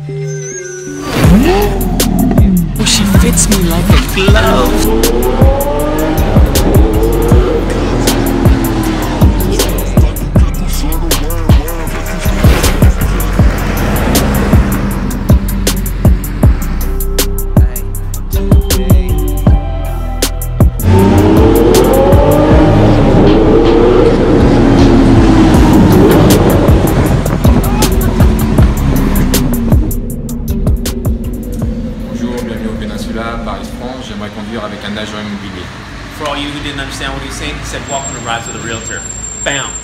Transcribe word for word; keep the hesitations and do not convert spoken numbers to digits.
Oh, she fits me like a glove. Paris-France, j'aimerais conduire avec un agent immobilier. For all you who didn't understand what he was saying, he said, welcome to Rides with a Realtor. Bam!